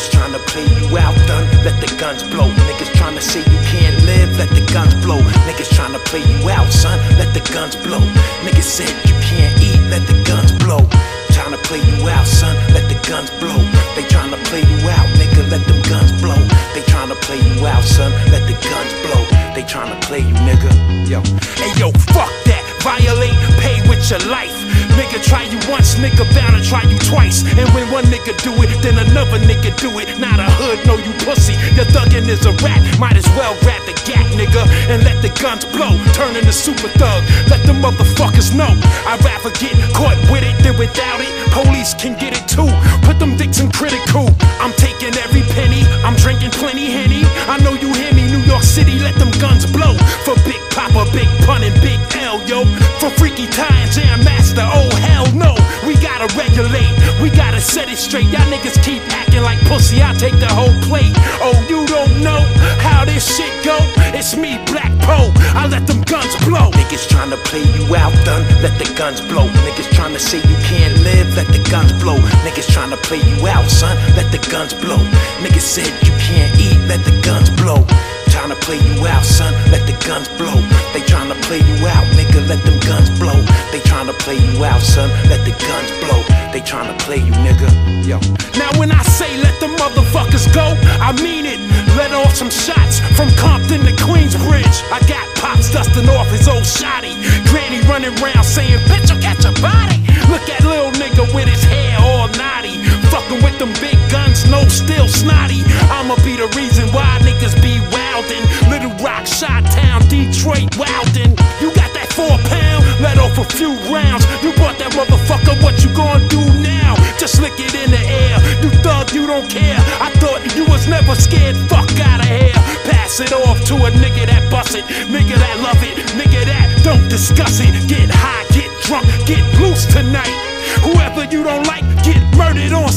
Niggas tryna play you out, done, let the guns blow. Niggas tryna say you can't live, let the guns blow. Niggas tryna play you out, son, let the guns blow. Niggas said you can't eat, let the guns blow. Tryna play you out, son, let the guns blow. They tryna play you out, nigga, let them guns blow. They tryna play you out, son, let the guns blow. They tryna play you, nigga. Yo, hey yo, fuck that. Violate, pay with your life. Nigga try you once, nigga bound to try you twice. And when one nigga do it, then another nigga do it. Not a hood, no you pussy. Your thuggin' is a rat. Might as well grab the gat, nigga, and let the guns blow. Turn into super thug. Let the motherfuckers know. I'd rather get caught with it than without it. Police can get it too. Put them dicks in critical. I'm taking every penny. I'm drinking plenty Henny. I know you hear me, New York City. Let them guns blow. For Big Papa, Big Pun, and Big L, yo. For Freaky Ty and Jam Master, oh hell no. We gotta regulate, we gotta set it straight. Y'all niggas keep acting like pussy, I take the whole plate. Oh, you don't know how this shit go? It's me, Blaq Pro, I let them guns blow. Niggas tryna play you out, done, let the guns blow. Niggas tryna say you can't live, let the guns blow. Niggas tryna play you out, son, let the guns blow. Niggas said you can't eat, let the guns blow. Tryna play you out, son, let the guns blow. They tryna play you out, nigga, let them guns blow. They tryna play you out, son, let the guns blow. They tryna play you, nigga. Yo. Now when I say let the motherfuckers go, I mean it. Let off some shots from Compton to Queensbridge. I got Pops dusting off his old shotty. Granny running around saying, bitch, you'll catch a body. Look at little nigga with his hair all naughty. Fucking with them big guns, no still snotty. I'ma be the reason why niggas be wildin'. Little Rock, Chi-Town, Detroit, wildin'. You got that 4 pound, let off a few rounds. You bought that motherfucker, what you gonna do now? Just lick it in the air, you thug, you don't care. I thought you was never scared, fuck outta here. Pass it off to a nigga that bust it, nigga that love it, nigga that don't discuss it. Get high, get drunk, get loose tonight. Whoever you don't like, get murdered on